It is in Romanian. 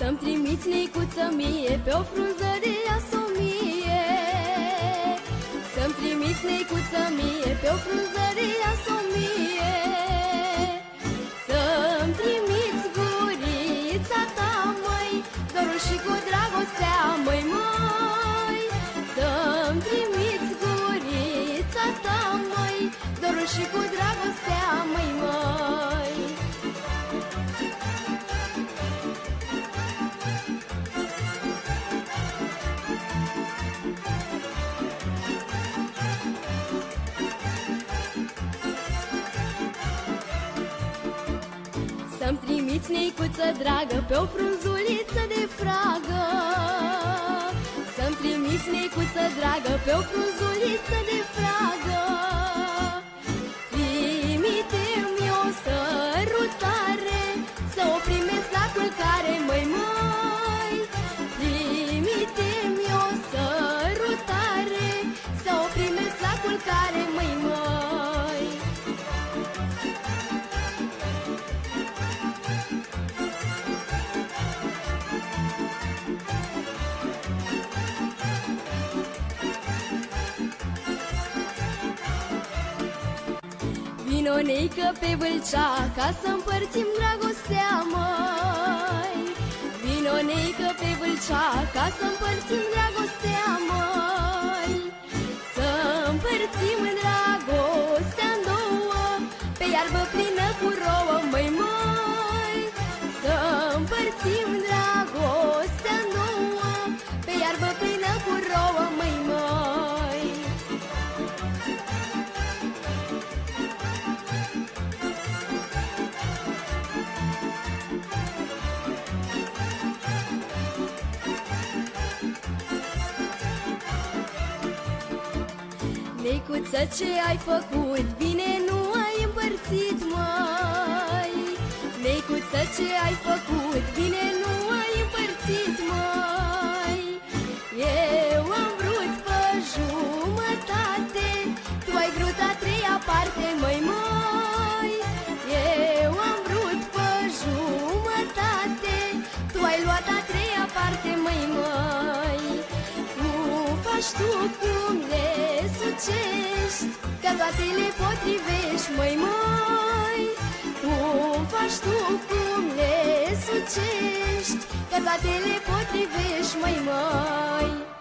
Să-mi trimiți, Nicuță mie, pe o frunză de asomie. Să-mi trimiți, Nicuță mie, pe o frunză de asomie. Să-mi trimiți gurița ta, măi, dorul și cu dragostea, măi, măi. Să-mi trimiți gurița ta, măi, dorul și cu dragostea, măi, măi. Să-mi trimiți, Nicuță dragă, pe o frunzuliță de fragă. Să-mi trimiți, Nicuță dragă, pe o frunzuliță de fragă. Trimite-mi o sărutare, să o primesc la culcare, măi, măi. Trimite-mi o sărutare, să o primesc la culcare, măi, măi. Vino, neică, pe Vâlcea, ca să împărțim dragostea, măi. Vino, neică, pe Vâlcea, ca să împărțim dragostea, măi. Să împărțim dragostea-n două, pe iarbă plină cu rouă, măi, măi. Să împărțim dragostea-n două, pe iarbă plină cu rouă, măi, măi. Nicuță, ce ai făcut? Bine nu ai împărțit, măi. Nicuță, ce ai făcut? Bine nu ai împărțit, măi. Eu am vrut pe jumătate, tu ai vrut a treia parte, măi, măi. Eu am vrut pe jumătate, tu ai luat a treia parte, măi, măi. Cum faci tu, cum le sucești, că toate le potrivești, măi, măi. Cum faci tu, cum le sucești, că toate le potrivești, măi, măi.